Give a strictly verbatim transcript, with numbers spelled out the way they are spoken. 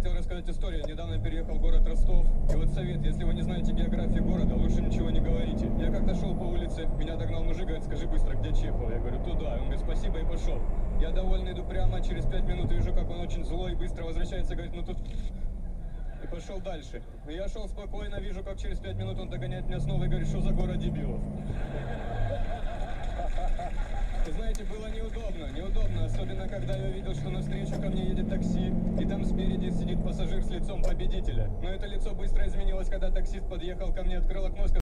хотел рассказать историю. Я недавно переехал в город Ростов. И вот совет, если вы не знаете географию города, лучше ничего не говорите. Я как-то шел по улице, меня догнал мужик, говорит, скажи быстро, где Чехов? Я говорю, туда. Он говорит, спасибо, и пошел. Я довольно иду прямо, через пять минут вижу, как он очень злой и быстро возвращается, говорит, ну тут... И пошел дальше. Я шел спокойно, вижу, как через пять минут он догоняет меня снова и говорит, что за город дебилов. Вы знаете, было неудобно, неудобно, особенно когда я увидел, что навстречу ко мне едет такси, и там спереди сидит пассажир с лицом победителя. Но это лицо быстро изменилось, когда таксист подъехал ко мне, открыл окно, сказал,